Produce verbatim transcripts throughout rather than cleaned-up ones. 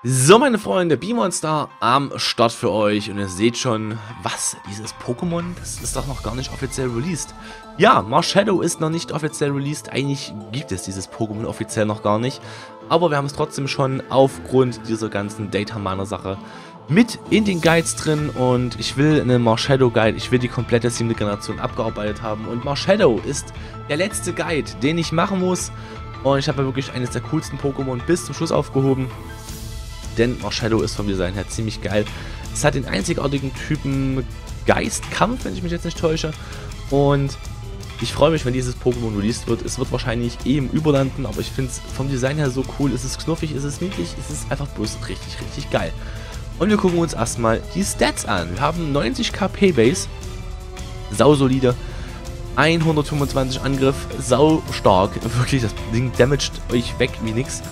So, meine Freunde, B-Monster am Start für euch und ihr seht schon, was, dieses Pokémon, das ist doch noch gar nicht offiziell released. Ja, Marshadow ist noch nicht offiziell released, eigentlich gibt es dieses Pokémon offiziell noch gar nicht, aber wir haben es trotzdem schon aufgrund dieser ganzen Data-Miner-Sache mit in den Guides drin und ich will einen Marshadow Guide, ich will die komplette siebte Generation abgearbeitet haben und Marshadow ist der letzte Guide, den ich machen muss und ich habe ja wirklich eines der coolsten Pokémon bis zum Schluss aufgehoben. Denn Marshadow ist vom Design her ziemlich geil. Es hat den einzigartigen Typen Geistkampf, wenn ich mich jetzt nicht täusche. Und ich freue mich, wenn dieses Pokémon released wird. Es wird wahrscheinlich eh im Überlanden, aber ich finde es vom Design her so cool. Es ist knuffig, es ist niedlich, es ist einfach bloß richtig, richtig geil. Und wir gucken uns erstmal die Stats an. Wir haben neunzig K P Base, sausolide, hundertfünfundzwanzig Angriff, sau stark. Wirklich, das Ding damaged euch weg wie nix.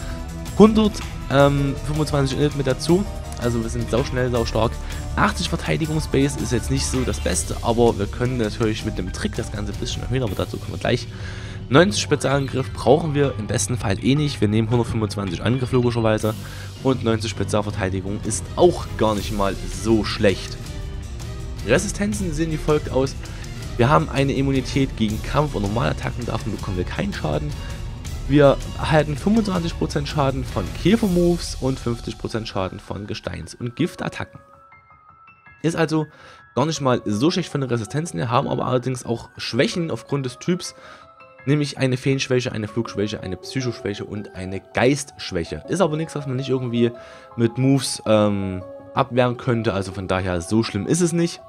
hundertfünfundzwanzig Init mit dazu, also wir sind sau schnell, sau stark. achtzig Verteidigungsbase ist jetzt nicht so das Beste, aber wir können natürlich mit dem Trick das Ganze ein bisschen erhöhen, aber dazu kommen wir gleich. neunzig Spezialangriff brauchen wir im besten Fall eh nicht, wir nehmen hundertfünfundzwanzig Angriff logischerweise und neunzig Spezialverteidigung ist auch gar nicht mal so schlecht. Resistenzen sehen wie folgt aus. Wir haben eine Immunität gegen Kampf- und Normalattacken, davon bekommen wir keinen Schaden. Wir erhalten fünfundzwanzig Prozent Schaden von Käfer-Moves und fünfzig Prozent Schaden von Gesteins- und Giftattacken. Ist also gar nicht mal so schlecht von den Resistenzen her, haben aber allerdings auch Schwächen aufgrund des Typs, nämlich eine Feenschwäche, eine Flugschwäche, eine Psychoschwäche und eine Geistschwäche. Ist aber nichts, was man nicht irgendwie mit Moves ähm, abwehren könnte, also von daher so schlimm ist es nicht.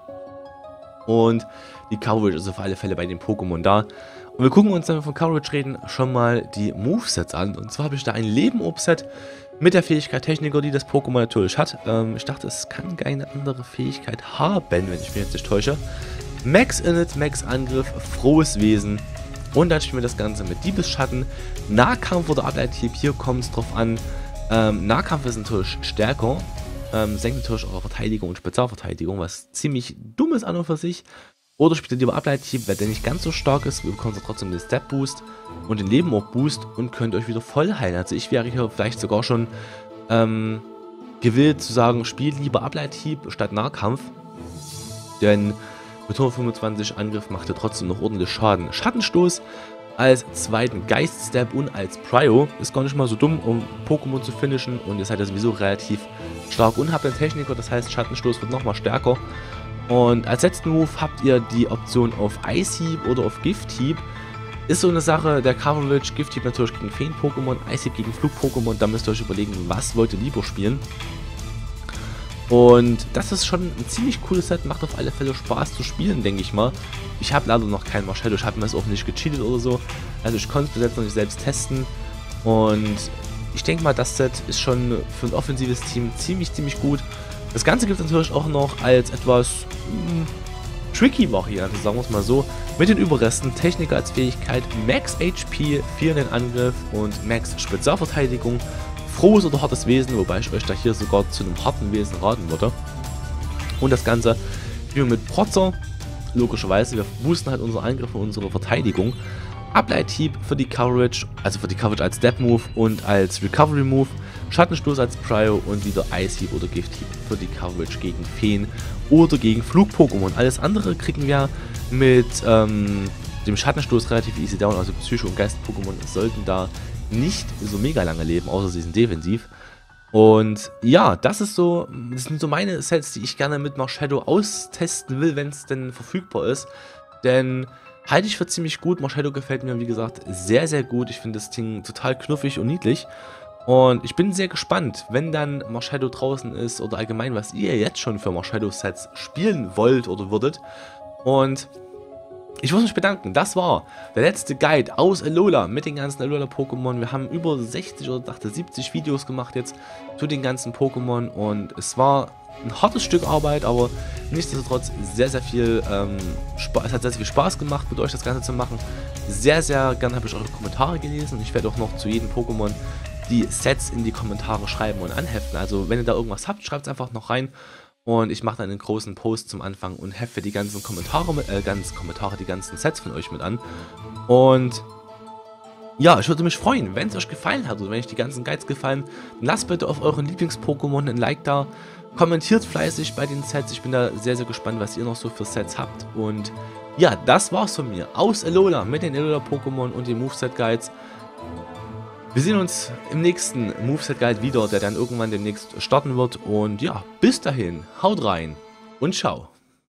Und die Coverage ist auf alle Fälle bei den Pokémon da. Und wir gucken uns, wenn wir von Coverage reden, schon mal die Movesets an. Und zwar habe ich da ein Leben-Obset mit der Fähigkeit Techniker, die das Pokémon natürlich hat. Ähm, ich dachte, es kann keine andere Fähigkeit haben, wenn ich mich jetzt nicht täusche. Max Init, Max Angriff, frohes Wesen. Und dann spielen wir das Ganze mit Diebesschatten, Nahkampf oder Ableithieb. Hier kommt es drauf an. Ähm, Nahkampf ist natürlich stärker. Ähm, senkt natürlich eure Verteidigung und Spezialverteidigung, was ziemlich dumm ist an und für sich. Oder spielt ihr lieber Ableithieb, weil der nicht ganz so stark ist, wir bekommen trotzdem den Stat Boost und den Leben auch Boost und könnt euch wieder voll heilen. Also ich wäre hier vielleicht sogar schon ähm, gewillt zu sagen, spielt lieber Ableithieb statt Nahkampf. Denn mit hundertfünfundzwanzig Angriff macht ihr trotzdem noch ordentlich Schaden. Schattenstoß als zweiten Geist-Step und als Prio ist gar nicht mal so dumm, um Pokémon zu finishen. Und ihr seid ja sowieso relativ stark und habt einen Techniker, das heißt Schattenstoß wird nochmal stärker. Und als letzten Move habt ihr die Option auf Ice-Hieb oder auf Gift-Hieb. Ist so eine Sache, der Coverage, Gift-Hieb natürlich gegen Feen-Pokémon, Ice-Hieb gegen Flug-Pokémon, da müsst ihr euch überlegen, was wollt ihr lieber spielen. Und das ist schon ein ziemlich cooles Set, macht auf alle Fälle Spaß zu spielen, denke ich mal. Ich habe leider noch kein Marshadow, ich habe mir das auch nicht gecheatet oder so. Also ich konnte es bis jetzt noch nicht selbst testen. Und ich denke mal, das Set ist schon für ein offensives Team ziemlich, ziemlich gut. Das Ganze gibt es natürlich auch noch als etwas mh, tricky Variante, sagen wir es mal so, mit den Überresten, Techniker als Fähigkeit, Max H P, vier in den Angriff und Max Spezialverteidigung, frohes oder hartes Wesen, wobei ich euch da hier sogar zu einem harten Wesen raten würde. Und das Ganze spielen wir mit Protzer, logischerweise, wir boosten halt unsere Angriffe und unsere Verteidigung. Ableithieb für die Coverage, also für die Coverage als Step Move und als Recovery Move, Schattenstoß als Prio und wieder Ice-Hieb oder Gift-Hieb für die Coverage gegen Feen oder gegen Flug-Pokémon. Alles andere kriegen wir mit ähm, dem Schattenstoß relativ easy down, also Psycho- und Geist-Pokémon sollten da nicht so mega lange leben, außer sie sind defensiv. Und ja, das ist so, das sind so meine Sets, die ich gerne mit Marshadow austesten will, wenn es denn verfügbar ist. Denn halte ich für ziemlich gut. Marshadow gefällt mir, wie gesagt, sehr, sehr gut. Ich finde das Ding total knuffig und niedlich. Und ich bin sehr gespannt, wenn dann Marshadow draußen ist oder allgemein, was ihr jetzt schon für Marshadow-Sets spielen wollt oder würdet. Und ich muss mich bedanken, das war der letzte Guide aus Alola mit den ganzen Alola-Pokémon. Wir haben über sechzig oder dachte siebzig Videos gemacht jetzt zu den ganzen Pokémon und es war ein hartes Stück Arbeit, aber nichtsdestotrotz sehr, sehr viel ähm, Spaß, es hat sehr, sehr viel Spaß gemacht, mit euch das Ganze zu machen. Sehr, sehr gerne habe ich eure Kommentare gelesen und ich werde auch noch zu jedem Pokémon die Sets in die Kommentare schreiben und anheften. Also wenn ihr da irgendwas habt, schreibt es einfach noch rein und ich mache dann einen großen Post zum Anfang und hefte die ganzen Kommentare, mit, äh, ganzen Kommentare, die ganzen Sets von euch mit an. Und Ja, ich würde mich freuen, wenn es euch gefallen hat oder wenn euch die ganzen Guides gefallen, dann lasst bitte auf euren Lieblings-Pokémon ein Like da, kommentiert fleißig bei den Sets, ich bin da sehr, sehr gespannt, was ihr noch so für Sets habt. Und ja, das war's von mir aus Alola mit den Alola-Pokémon und den Moveset-Guides. Wir sehen uns im nächsten Moveset-Guide wieder, der dann irgendwann demnächst starten wird. Und ja, bis dahin, haut rein und ciao.